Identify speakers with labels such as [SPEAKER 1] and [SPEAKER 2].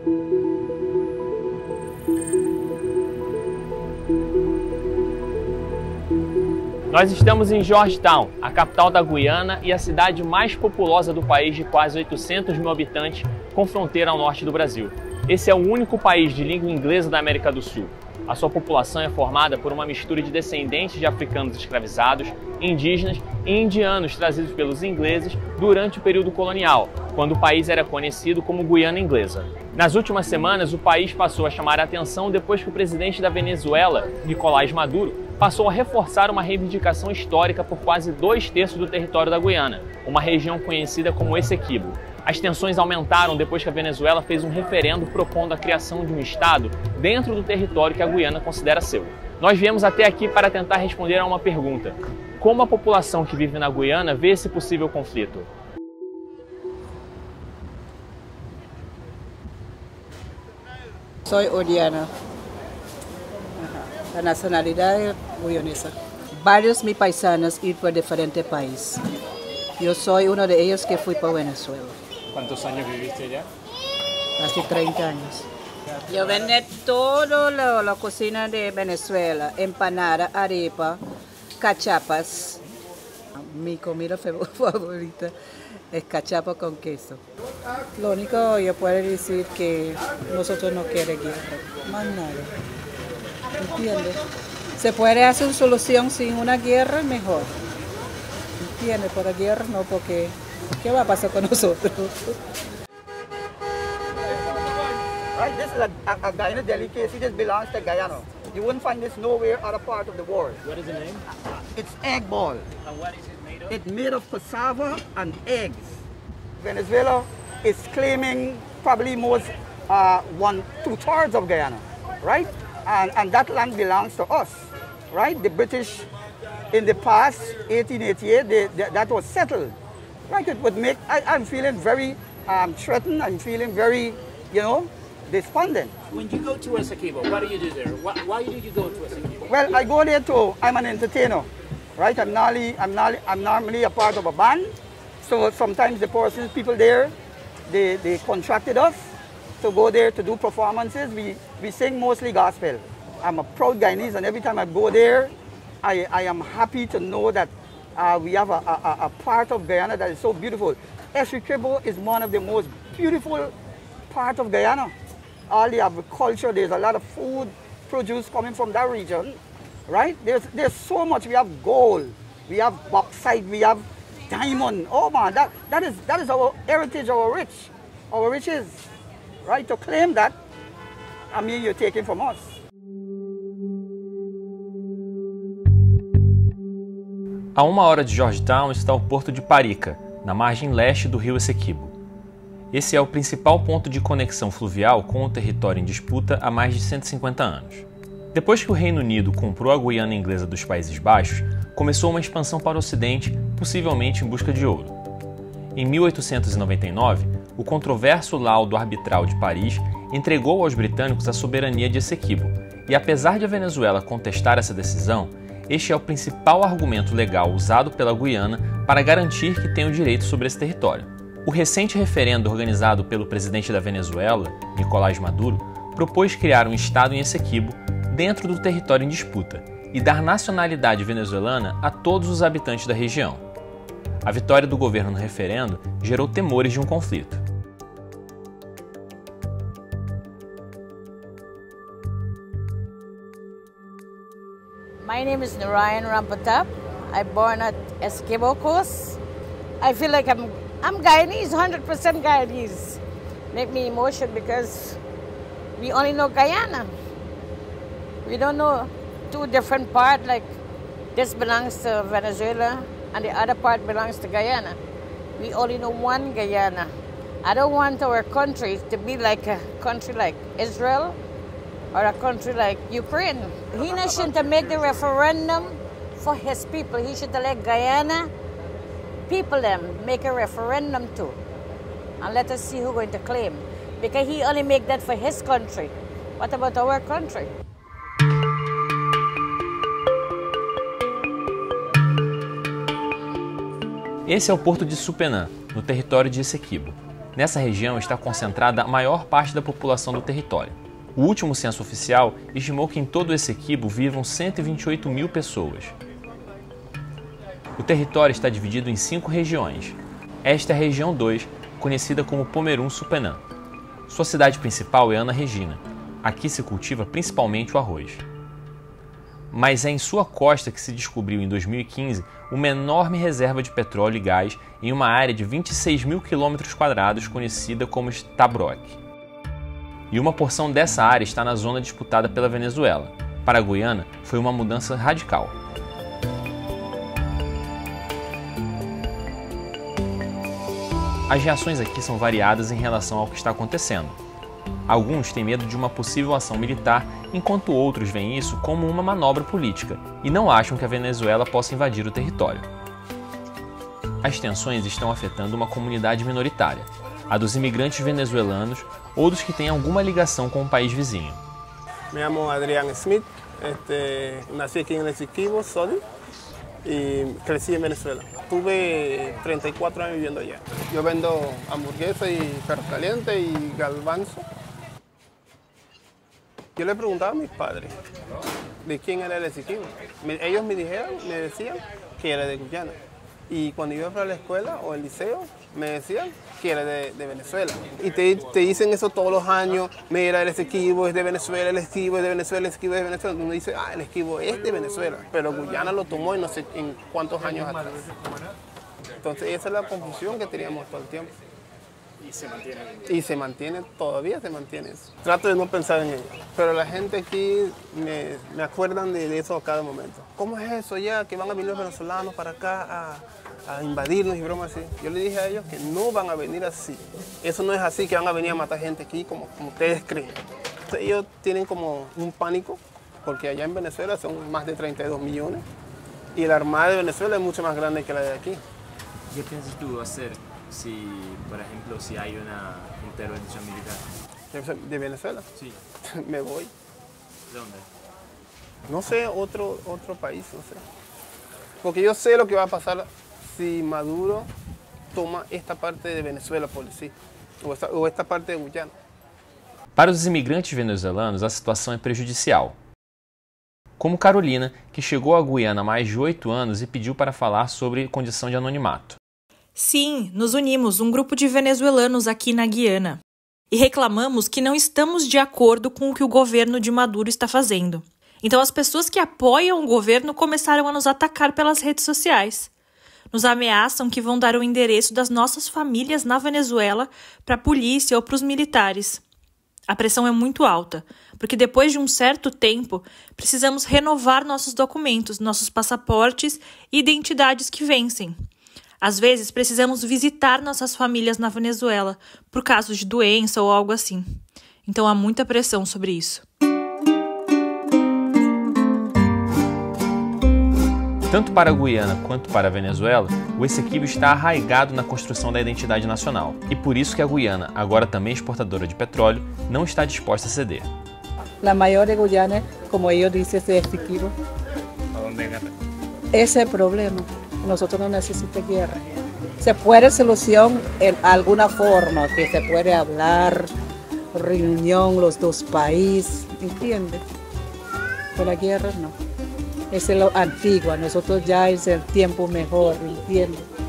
[SPEAKER 1] Nós estamos em Georgetown, a capital da Guiana e a cidade mais populosa do país, de quase 800 mil habitantes, com fronteira ao norte do Brasil. Esse é o único país de língua inglesa da América do Sul. A sua população é formada por uma mistura de descendentes de africanos escravizados, indígenas e indianos trazidos pelos ingleses durante o período colonial, quando o país era conhecido como Guiana Inglesa. Nas últimas semanas, o país passou a chamar a atenção depois que o presidente da Venezuela, Nicolás Maduro, passou a reforçar uma reivindicação histórica por quase 2/3 do território da Guiana, uma região conhecida como Essequibo. As tensões aumentaram depois que a Venezuela fez um referendo propondo a criação de um estado dentro do território que a Guiana considera seu. Nós viemos até aqui para tentar responder a uma pergunta: como a população que vive na Guiana vê esse possível conflito?
[SPEAKER 2] Soy Oriana. La nacionalidad es guyanesa. Varios mis paisanos ir por diferentes países. Yo soy uno de ellos que fui para Venezuela.
[SPEAKER 1] ¿Cuántos años viviste allá?
[SPEAKER 2] Casi 30 años. Yo vendí todo la cocina de Venezuela, empanada, arepa, cachapas. Mi comida favorita es cachapa con queso. Lo único que yo puedo decir que nosotros no queremos guerra, más nada. ¿Entiendes? Se puede hacer una solución sin una guerra, mejor. ¿Entiendes? Por la guerra no, porque ¿qué va a pasar con nosotros?
[SPEAKER 3] Right, this is a Guyana delicacy. This belongs to Guyana. You wouldn't find this nowhere other part of the world.
[SPEAKER 1] What is the name?
[SPEAKER 3] It's egg ball.
[SPEAKER 1] And what is it made of?
[SPEAKER 3] It's made of cassava and eggs. Venezuela is claiming probably most 2/3 of Guyana, right? And that land belongs to us, right? The British, in the past, 1888, that was settled, right? It would make, I'm feeling very threatened. I'm feeling very, despondent.
[SPEAKER 1] When you go to Essequibo, what do you do there? Why do you go to Essequibo?
[SPEAKER 3] Well, I go there I'm an entertainer, right? I'm normally a part of a band. So sometimes the people there, they contracted us to go there to do performances. We sing mostly gospel. I'm a proud Guyanese, and every time I go there, I am happy to know that we have a part of Guyana that is so beautiful. Essequibo is one of the most beautiful parts of Guyana. All the agriculture, there's a lot of food produce coming from that region, right? There's so much. We have gold, we have bauxite, we have diamond. Oh man, that is our heritage, our riches, right? To claim that, I mean, you're taking from us.
[SPEAKER 1] A 1 hora de Georgetown está o porto de Parica, na margem leste do rio Essequibo. Esse é o principal ponto de conexão fluvial com o território em disputa há mais de 150 anos. Depois que o Reino Unido comprou a Guiana Inglesa dos Países Baixos, começou uma expansão para o ocidente, possivelmente em busca de ouro. Em 1899, o controverso Laudo Arbitral de Paris entregou aos britânicos a soberania de Essequibo, e apesar de a Venezuela contestar essa decisão, este é o principal argumento legal usado pela Guiana para garantir que tem o direito sobre esse território. O recente referendo organizado pelo presidente da Venezuela, Nicolás Maduro, propôs criar um estado em Essequibo, dentro do território em disputa, e dar nacionalidade venezuelana a todos os habitantes da região. A vitória do governo no referendo gerou temores de um conflito.
[SPEAKER 4] My name is Narayan Rampatap. I born at Essequibo Coast. I feel like I'm Guyanese, 100% Guyanese. Make me emotional because we only know Guyana. We don't know two different parts, like this belongs to Venezuela and the other part belongs to Guyana. We only know one Guyana. I don't want our country to be like a country like Israel or a country like Ukraine. He shouldn't make the referendum for his people. He should let Guyana people them make a referendum too. And let us see who's going to claim. Because he only make that for his country. What about our country?
[SPEAKER 1] Esse é o porto de Supenã, no território de Essequibo. Nessa região está concentrada a maior parte da população do território. O último censo oficial estimou que em todo o Essequibo vivam 128 mil pessoas. O território está dividido em 5 regiões. Esta é a região 2, conhecida como Pomeroon-Supenã. Sua cidade principal é Ana Regina. Aqui se cultiva principalmente o arroz. Mas é em sua costa que se descobriu em 2015 uma enorme reserva de petróleo e gás em uma área de 26 mil quilômetros quadrados conhecida como Stabroek. E uma porção dessa área está na zona disputada pela Venezuela. Para a Guiana, foi uma mudança radical. As reações aqui são variadas em relação ao que está acontecendo. Alguns têm medo de uma possível ação militar, enquanto outros veem isso como uma manobra política e não acham que a Venezuela possa invadir o território. As tensões estão afetando uma comunidade minoritária, a dos imigrantes venezuelanos ou dos que têm alguma ligação com o país vizinho.
[SPEAKER 5] Me llamo Adrián Smith, nací aquí en el Essequibo, Soli, y crecí en Venezuela. Tuve 34 años viviendo allá. Yo vendo hamburguesas y perros calientes y garbanzo. Yo le preguntaba a mis padres de quién era el Essequibo. Ellos me decían que era de Guyana. Y cuando iba para la escuela o el liceo, me decían que era de Venezuela. Y te dicen eso todos los años, mira, el Essequibo es de Venezuela, el Essequibo es de Venezuela, el Essequibo es de Venezuela. Uno dice, el Essequibo es de Venezuela, pero Guyana lo tomó en no sé en cuántos años atrás. Entonces esa es la confusión que teníamos todo el tiempo. Y se mantiene, todavía se mantiene eso. Trato de no pensar en ello, pero la gente aquí me acuerdan de eso a cada momento. ¿Cómo es eso ya, que van a venir los venezolanos para acá a invadirnos y bromas así? Yo le dije a ellos que no van a venir así. Eso no es así, que van a venir a matar gente aquí como ustedes creen. Entonces, ellos tienen como un pánico, porque allá en Venezuela son más de 32 millones y la Armada de Venezuela es mucho más grande que la de aquí.
[SPEAKER 1] ¿Qué piensas tú hacer si, por ejemplo, si hay una intervención militar?
[SPEAKER 5] ¿De Venezuela?
[SPEAKER 1] Sí.
[SPEAKER 5] Me voy.
[SPEAKER 1] ¿De dónde?
[SPEAKER 5] No sé, otro país, no sé. Porque yo sé lo que va a pasar si Maduro toma esta parte de Venezuela por sí, ou esta parte de Guyana.
[SPEAKER 1] Para os imigrantes venezuelanos, a situação é prejudicial. Como Carolina, que chegou à Guiana há mais de 8 anos e pediu para falar sobre condição de anonimato.
[SPEAKER 6] Sim, nos unimos, um grupo de venezuelanos aqui na Guiana. E reclamamos que não estamos de acordo com o que o governo de Maduro está fazendo. Então as pessoas que apoiam o governo começaram a nos atacar pelas redes sociais. Nos ameaçam que vão dar o endereço das nossas famílias na Venezuela para a polícia ou para os militares. A pressão é muito alta, porque depois de um certo tempo, precisamos renovar nossos documentos, nossos passaportes e identidades que vencem. Às vezes, precisamos visitar nossas famílias na Venezuela, por casos de doença ou algo assim. Então, há muita pressão sobre isso.
[SPEAKER 1] Tanto para a Guiana quanto para a Venezuela, o Essequibo está arraigado na construção da identidade nacional. E por isso que a Guiana, agora também exportadora de petróleo, não está disposta a ceder.
[SPEAKER 2] La mayor de Guyana, como ellos dicen, es Essequibo.
[SPEAKER 1] ¿A dónde guerra?
[SPEAKER 2] Ese es el problema. Nosotros no necesitamos guerra. Se puede solucionar en alguna forma, que se puede hablar, reunión los dos países, ¿entiendes? Pero la guerra no. Es lo antiguo, nosotros ya es el tiempo mejor, ¿entiendes?